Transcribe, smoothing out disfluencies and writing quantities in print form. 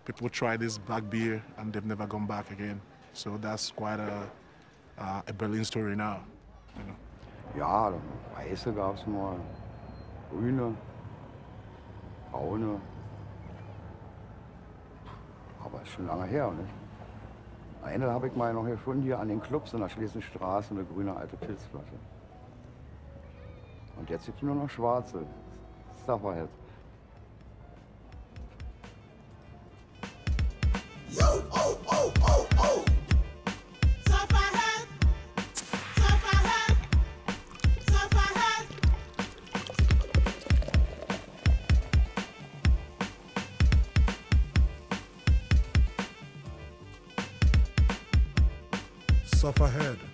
people try this black beer and they've never gone back again. So that's quite a Berlin story now. You know. Ja, weiße gab es mal, grüne, braune. Aber ist schon lange her, nicht? Eine habe ich mal noch gefunden hier an den Clubs in der Schlesisstraße, eine grüne alte Pilzflasche. Und jetzt gibt es nur noch schwarze. Sufferhead. Sufferhead.